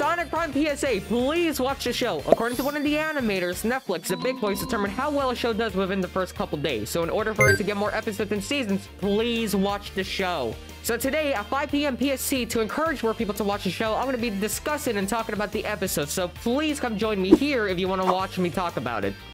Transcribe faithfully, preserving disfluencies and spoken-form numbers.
Sonic Prime P S A, please watch the show. According to one of the animators, Netflix, the big boys determine how well a show does within the first couple days. So in order for it to get more episodes and seasons, please watch the show. So today at five p m P S T, to encourage more people to watch the show, I'm going to be discussing and talking about the episode. So please come join me here if you want to watch me talk about it.